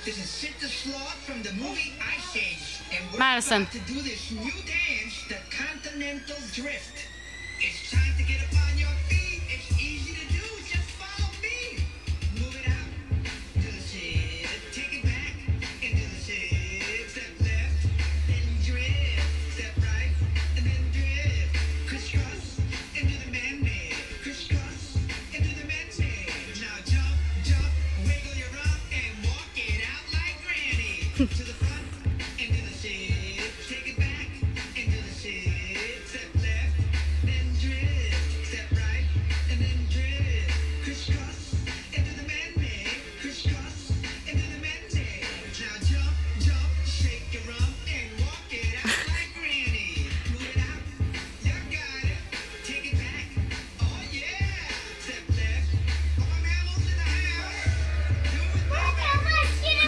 This is Sid Shuffle from the movie Ice Age, and we're Madison. about to do this new dance, the Continental Drift. It's time to get up on your feet. It's easy to do. Just follow me. Move it out. Do the Sid. Take it back. And do the Sid. Step left. Then drift. Step right. And then drift. Crisscross. And do the man-made. Crisscross. And do the man-made. Now jump, jump. Wiggle your rump and walk it out like granny. To the front. And do the Sid. Take it back. And do the Sid. Step left. Then drift. Step right. And then drift. Crisscross. And do the man-made. Crisscross. And do the man-made. Now jump, jump. Shake your rump and walk it out like granny. Move it out. You got it. Take it back. Oh yeah. Step left. All my mammals in the house. Do it, baby.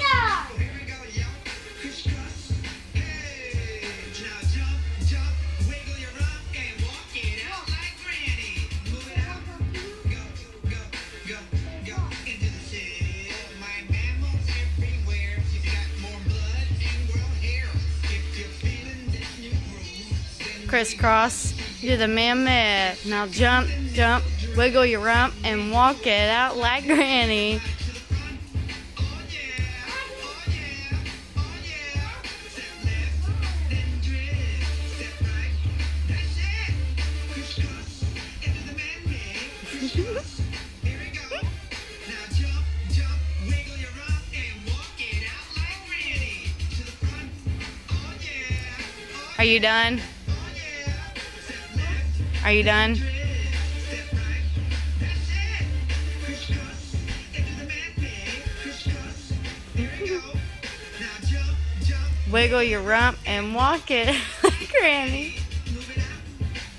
Here we go, yo. Crisscross. Hey. Now jump, jump. Wiggle your rump and walk it out like granny. Move it out. Go, go, go, go. Into the Sid. My mammals everywhere. If you got more blood and world hair. If you're feeling this new groove, then Crisscross. Do the man-made. Now jump, jump. Wiggle your rump and walk it out like granny. to the front. Oh yeah, oh yeah, oh yeah. Step left, then drift. Step right. That's it. Crisscross. Into the man-made. Crisscross. Here we go. Now jump, jump. Wiggle your rump and walk it out like granny. To the front. Oh yeah, oh Are you done? oh yeah. Step left. Are you done? Step right. That's it. Crisscross. Into the man-made. Crisscross. Here we go. Now jump, jump. Wiggle your rump and walk it like granny. Move it out.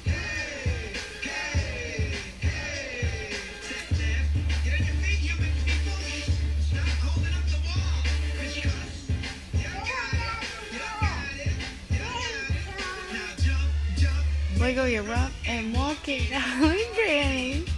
Hey, hey, hey. Step left. Get on your feet, human people. Stop holding up the wall. Crisscross. You got it. You got it. You got it. Now jump, jump. Wiggle your rump and walk it out like granny.